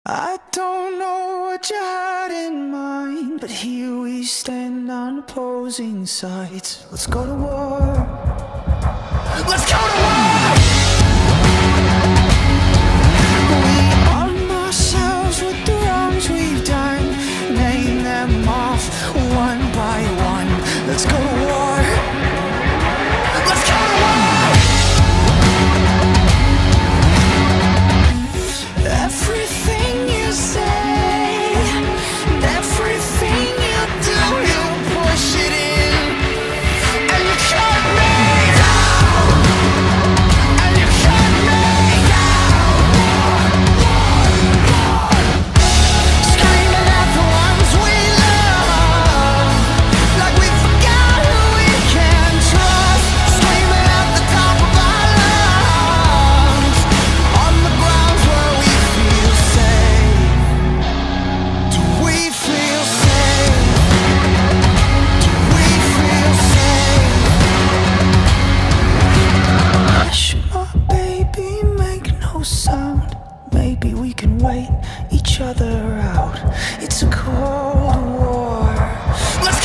I don't know what you had in mind, but here we stand on opposing sides. Let's go to war. Let's go to war! We arm ourselves with the wrongs we've done, name them off one by one. Let's go to war. Let's go to war! Everything you say, everything you do, you push it in, and you cut me down, and you cut me down. Screaming at the ones we love, like we forgot who we can trust. Screaming at the top of our lungs, on the grounds where we feel safe. Do we feel safe? Do we feel safe? Hush, my baby, make no sound. Maybe we can wait each other out. It's a cold war. Let's